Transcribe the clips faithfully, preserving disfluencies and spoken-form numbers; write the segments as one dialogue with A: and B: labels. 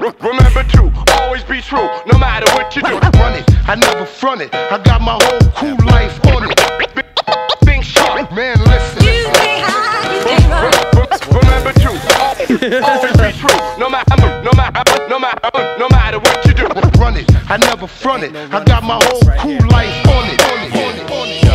A: Remember to always be true, no matter what you do.
B: Run it, I never front it. I got my whole cool life on it.
A: Think sharp,
B: man, listen.
C: You can't hide, you can't run.
A: Remember to always be true, no matter, no matter, no matter, no matter what you do.
B: Run it, I never front it. I got my whole cool life on it. On it, on it, on it.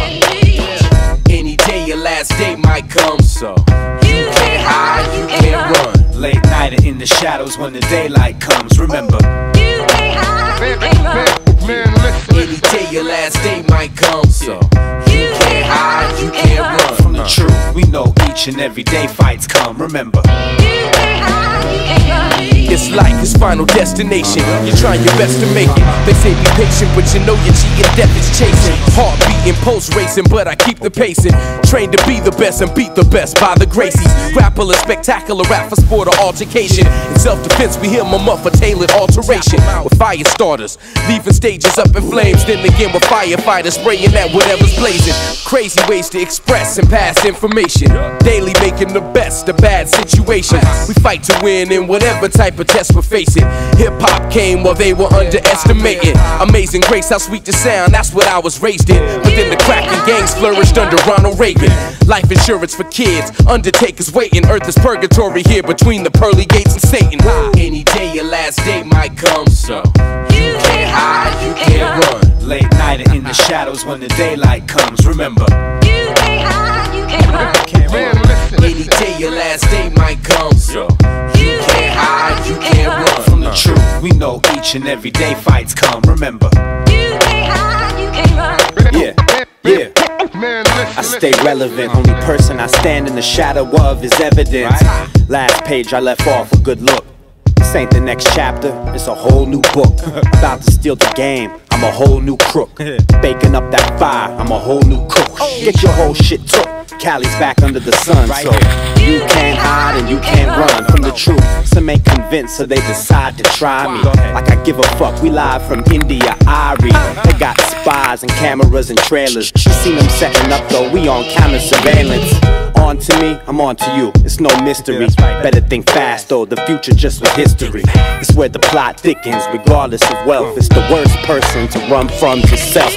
D: Any day your last day might come, so
C: You can't hide,
D: you can't run. Late night and in the shadows when the daylight comes. Remember,
C: You can't hide, you
B: Man,
C: can't
B: man,
C: run.
B: man, listen.
D: any day your last day might come, so
C: You can't hide, you can't run.
D: from the truth, we know each and every day fights come. Remember,
C: You can't hide, you can't run.
D: it's life, it's final destination. You're trying your best to make it. They say be patient, but you know you're cheating, death is chasing. Heart beating, pulse racing, but I keep the pacing. Trained to be the best and beat the best by the Gracies. Grapple a spectacular rap for sport or altercation. In self-defense, we hear my muff for tailored alteration. With fire starters, leaving stages up in flames. Then again with firefighters spraying at whatever's blazing. Crazy ways to express and pass information. Daily making the best of bad situations. We fight to win in whatever type of test we're facing. Hip-hop came while they were underestimating. Amazing grace, how sweet the sound, that's what I was raised in. But then the cracking gangs flourished under Ronald Reagan. Life insurance for kids, undertakers waiting. Earth is purgatory here between the pearly gates and Satan. Any day your last day might come, so
C: You can't hide, you can't run.
D: Late night and in the shadows when the daylight comes. Remember,
C: You can't hide, you can't run.
B: Man, listen.
D: any day your last day might come, so
C: You can't hide, you can't run.
D: from the truth, we know each and every day fights come. Remember,
C: You can't hide, you can't run.
D: yeah, yeah.
B: Man, listen.
E: I stay relevant, only person I stand in the shadow of is evidence. Last page I left off a good look. This ain't the next chapter, it's a whole new book. About to steal the game, I'm a whole new crook. Baking up that fire, I'm a whole new cook. Get your whole shit took, Cali's back under the sun. So you can't hide and you can't run from the truth. Some ain't convinced, so they decide to try me. Like I give a fuck, we live from India, Irie. They got spies and cameras and trailers. You seen them setting up though, we on camera surveillance. On to me, I'm on to you, it's no mystery. Better think fast though, the future just was history. It's where the plot thickens, regardless of wealth. It's the worst person to run from yourself.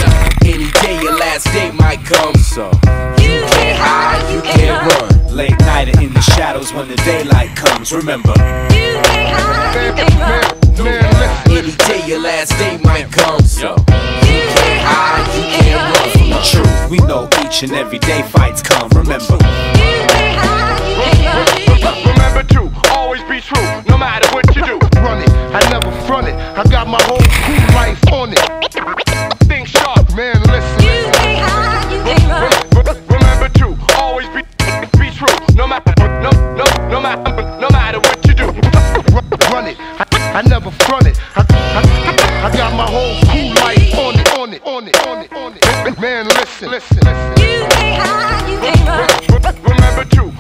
D: Any day your last day might come, so
C: You can't hide, you can't run.
D: late night and in the shadows when the daylight comes. Remember,
C: You can't hide, you can't run.
B: Man, listen.
D: any day your last day might come, so
C: You can't hide, you can't run.
D: from the truth, we know each and every day fights come. Remember,
C: You can't hide, you can't run.
A: Remember to always be true, no matter what you do.
B: Run it, I never front it. I got my whole cool life on it.
A: Think sharp,
B: Man, listen.
C: You can't hide, you can't run.
A: remember to always be be true, no matter, no, no, no matter, no matter what you do.
B: Run it, I, I never front it. I, I, I got my whole cool life on it, on it, on it, on it, on it. Man, listen, listen, listen.
C: You can't hide, you can't run.
A: Remember to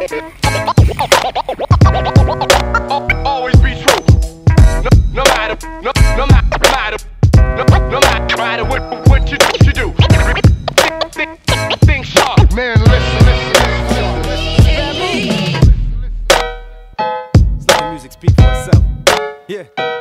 A: always be true, no, no matter, no, no matter, matter, no, no matter, matter what, what you, you do. Think, think, think sharp.
B: Man, listen, listen, listen, listen.
E: Let the music speak for itself. Yeah.